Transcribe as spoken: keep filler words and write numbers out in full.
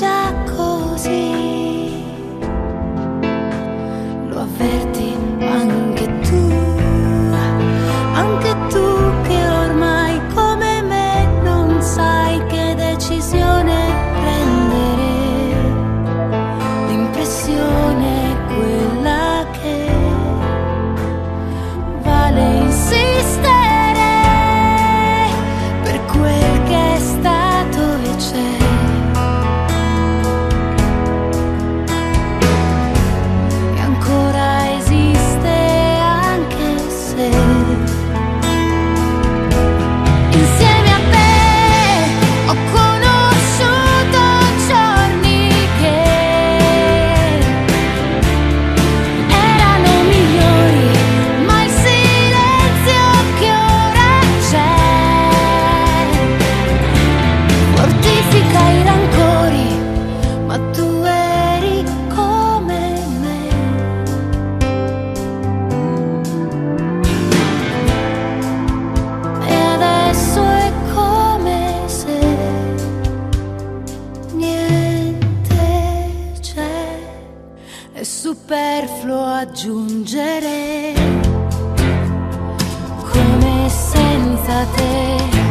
sia così. Lo avverti anche tu, anche tu che ormai come me non sai che decisione prendere. L'impressione è quella che vale insistere per quel che è stato e c'è. E ancora esiste anche se insieme a te ho conosciuto giorni che erano migliori, ma il silenzio che ora c'è mortifica i rancori, ma tu eri come me. E adesso è come se niente c'è. È superfluo aggiungere come senza te